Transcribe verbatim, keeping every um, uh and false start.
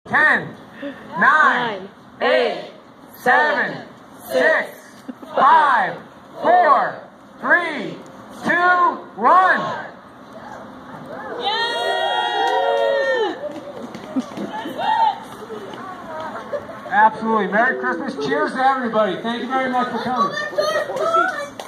ten, nine, eight, seven, six, five, four, three, two, one. Absolutely. Merry Christmas. Cheers to everybody. Thank you very much for coming.